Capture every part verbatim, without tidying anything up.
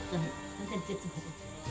มันเป็นเจ็ดสิบหก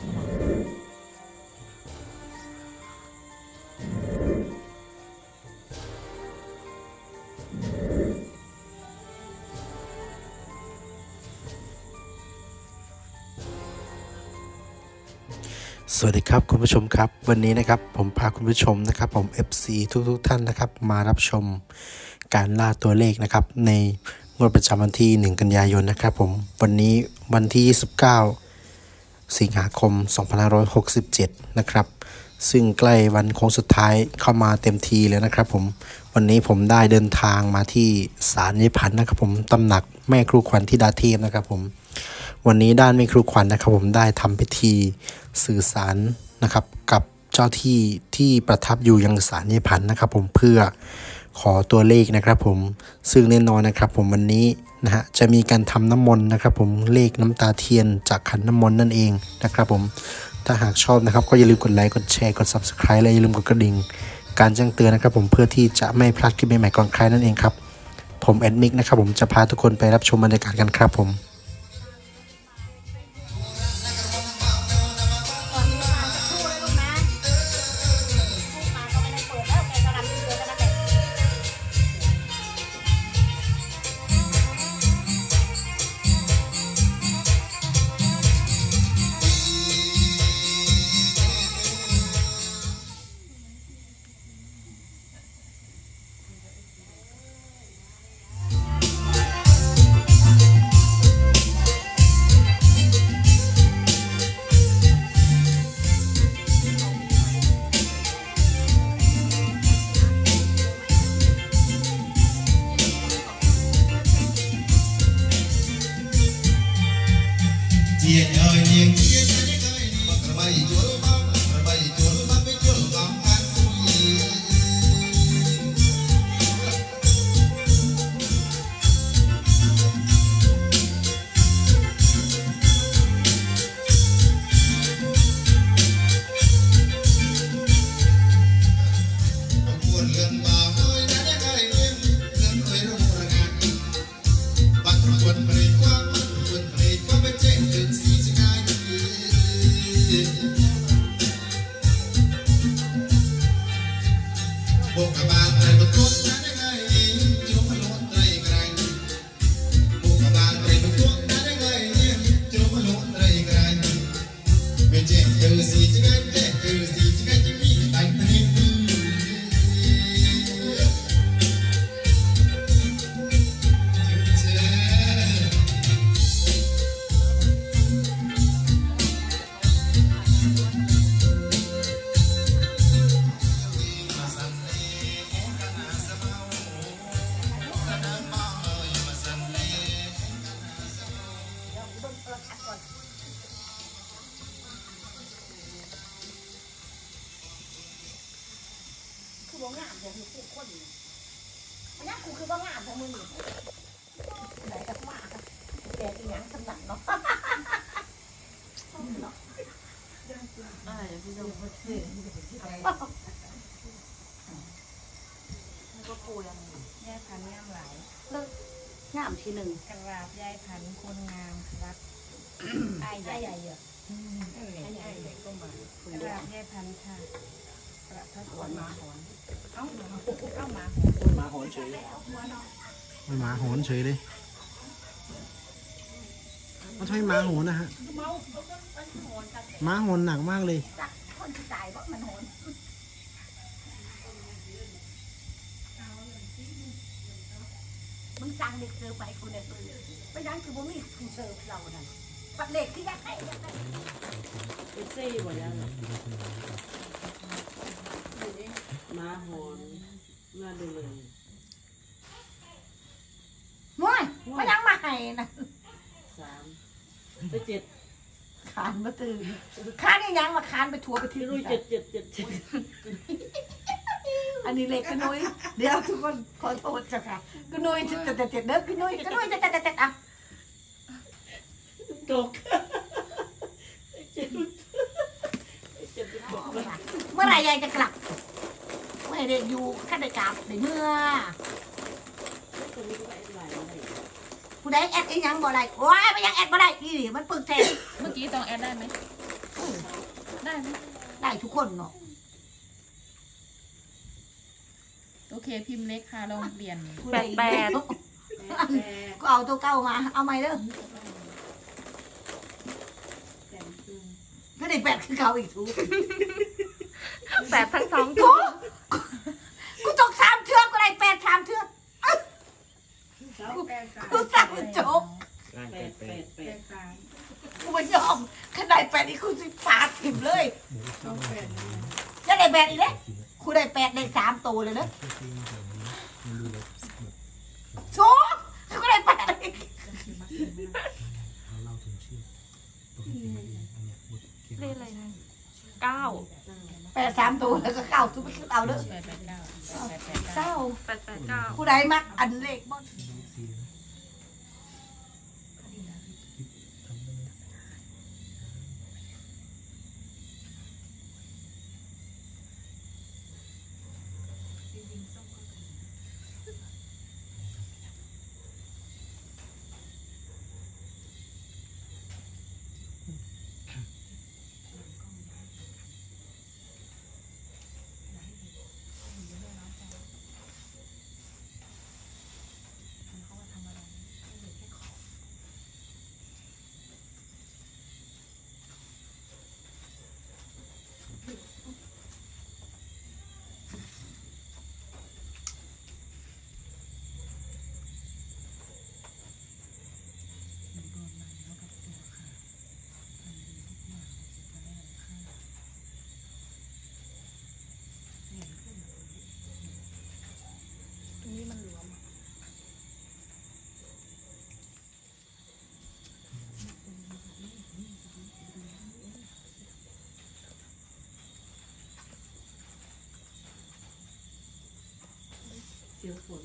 สวัสดีครับคุณผู้ชมครับวันนี้นะครับผมพาคุณผู้ชมนะครับผม เอฟ ซี ทุกๆท่านนะครับมารับชมการล่าตัวเลขนะครับในงวดประจำวันที่หนึ่งกันยายนนะครับผมวันนี้วันที่ยี่สิบเก้าสิงหาคมสองพันห้าร้อยหกสิบเจ็ดนะครับซึ่งใกล้วันโค้งสุดท้ายเข้ามาเต็มทีแล้วนะครับผมวันนี้ผมได้เดินทางมาที่ศาลยายพันธุ์นะครับผมตำหนักแม่ครูขวัญธิดาเทพนะครับผมวันนี้ด้านแม่ครูขวัญนะครับผมได้ทำพิธีสื่อสารนะครับกับเจ้าที่ที่ประทับอยู่ยังศาลยายพันธุ์นะครับผมเพื่อขอตัวเลขนะครับผมซึ่งแน่นอนนะครับผมวันนี้นะฮะจะมีการทำน้ำมนต์นะครับผมเลขน้ำตาเทียนจากขันน้ำมนต์นั่นเองนะครับผมถ้าหากชอบนะครับก็อย่าลืมกดไลค์กดแชร์กด ซับสไครบ์ และอย่าลืมกดกระดิ่งการแจ้งเตือนนะครับผมเพื่อที่จะไม่พลาดคลิปใหม่ๆก่อนใครนั่นเองครับผมแอดมิกนะครับผมจะพาทุกคนไปรับชมบรรยากาศกันครับผมคือบ้างามอย่างที่ผู้คนอันนี้กูคือบ้างามของมึงไหนกับมาแต่อีหยังสำนักเนาะอะไรพี่น้องเขาเชื่อมันก็ปูยังแย่พันงามหลายเลิกงามทีหนึ่งกราบยายพันคนงามครับไอ้ใหญ่ใหญ่เยอะไอ้ใหญ่ใหญ่ก็มากราบยายพันค่ะประทับหอนมาหอนเอ้าเอ้ามาหมาหอนเฉยไม่หมาหอนเฉยเลยมันใช่หมาหอนนะฮะหมาหอนหนักมากเลยคนที่ตายเพราะมันหอนมึงสั่งเด็กเสิร์ฟไปกูเด็กไปนั่งคือบ่มีผู้เสิร์ฟเราน่ะปัดเด็กที่ยักษ์ให้ยักษ์ให้เป็นเซ่หมดแล้วมาหอนมาดูเลยม้วนมายังมาให้นะสามไปเจ็ดขานมาตื่นขานนี่ยังมาขานไปทัวร์ไปที่รุ่ยเจ็ดเจ็ดเจ็ดเจ็ดอันนี้เล็กกันนุ้ยเดี๋ยวทุกคนขอโทษจ้ะค่ะกันนุ้ยเจ็ดเจ็ดเจ็ดเด้อกันนุ้ยกันนุ้ยเจ็ดเจ็ดเจ็ดอ่ะตกเมื่อไรยายจะกลับเมื่อเด็กอยู่ขั้นได้กลับในเมื่อผู้ใดแอดอีหยังบ่ได้โอ้ยไม่ยังแอดบ่ได้นี่มันปึกแทนเมื่อกี้กี้ต้องแอดได้ไหมได้ไหมได้ทุกคนเนาะโอเคพิมพ์เล็กค่ะลองเปลี่ยนแปดแปดก็เอาตัวเก้ามาเอาใหม่เด้อก็ได้แปดคือเก่าอีกทุกแปดทั้งสองทุกกูตกสามเทือกก็ได้แปดสามเทือกกูสั่งจบกูไม่ยอมขนาดแปดนี่กูสิฟาดถิ่มเลยจะได้แปดอีกเลยกูได้แปดได้สามตัวเลยนะชุกกูได้แปดอีกเลขอะไรนะเก้าแปดสามตัวแล้วก็เก้าทุกไปขึ้นเอาเด้อแปดแปดเก้าเก้าแปดแปดเก้ากูได้มักอันเลขบนนี่มันรวมเสียวฝน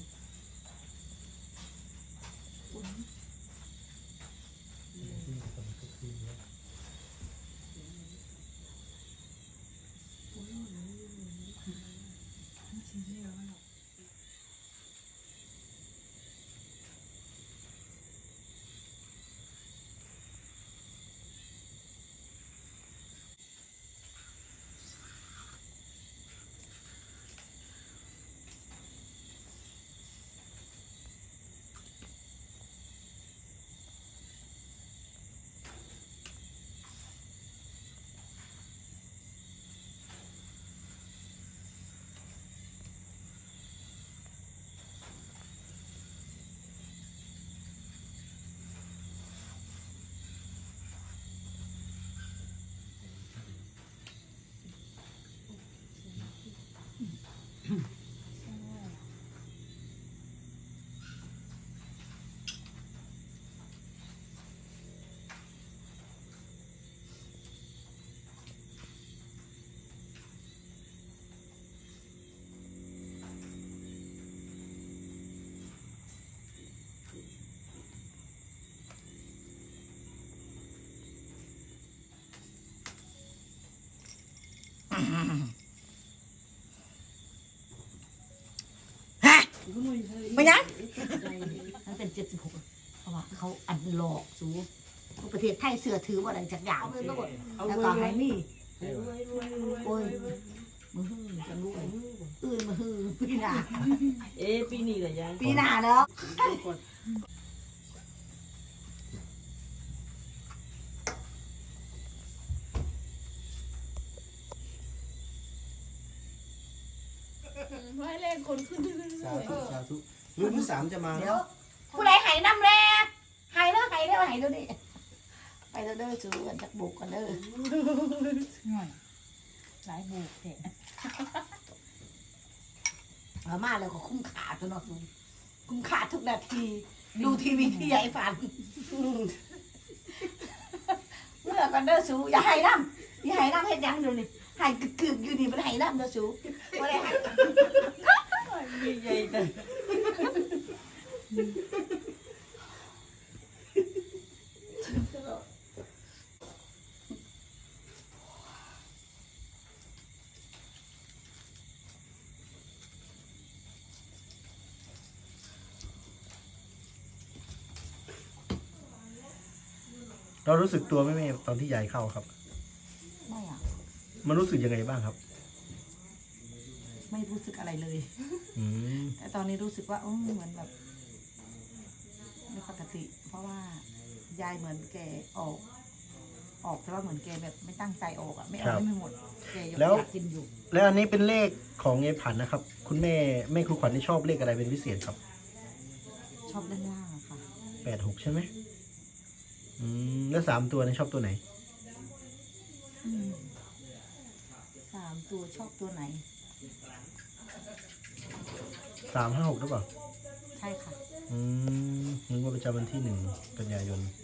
ฮะไม่ยังมันเป็นเจ็ดสิบหกเพราะว่าเขาอันหลอกสูประเทศไทยเสือถือว่าอะไรจากอย่างแล้วก็ให้มีโอ้ยมือจะรู้อื่นมือปีหน้าเอ๊ปีนี้เหรอยังปีหน้าแล้วไม่เล่นคนขึ้นขึ้นขึ้นสาธุสาธุรุ่นที่สามจะมาเดี๋ยวผู้ใดหายน้ำแร่หายแล้วหายแล้วหายแล้วนี่ไปเด้อเด้อซื้อกันจากบุกกันเด้อหน่อยหลายบุกเด็กมามาแล้วก็คุ้มขาตัวเนาะคุ้มขาทุกนาทีดูทีวีที่ใหญ่ฝันเมื่อกันเด้อสูอย่าให้น้ำอย่าให้น้ำให้ยังดูนี่ให้กึกๆอยู่นี่มันให้น้ำเด้อสูไม่ได้ให้ใหญ่แต่เรารู้สึกตัวไหมแม่ตอนที่ยายเข้าครับไม่อ่ะมันรู้สึกยังไงบ้างครับไม่รู้สึกอะไรเลยอืมแต่ตอนนี้รู้สึกว่าเออเหมือนแบบไม่ปกติ เพราะว่ายายเหมือนแกออก ออกแต่ว่าเหมือนแกแบบไม่ตั้งใจออกอ่ะไม่เอาไม่หมดแกยังอยากกินอยู่แล้วอันนี้เป็นเลขของยายผันนะครับ คุณแม่แม่ครูขวัญที่ชอบเลขอะไรเป็นพิเศษครับชอบด้านล่างอะค่ะแปดหกใช่ไหมอืมแล้วสามตัวนี่ชอบตัวไหนอืมสามตัวชอบตัวไหนสามห้าหกหรือเปล่าใช่ค่ะอืมนึกว่าประจำวันที่หนึ่งกันยายน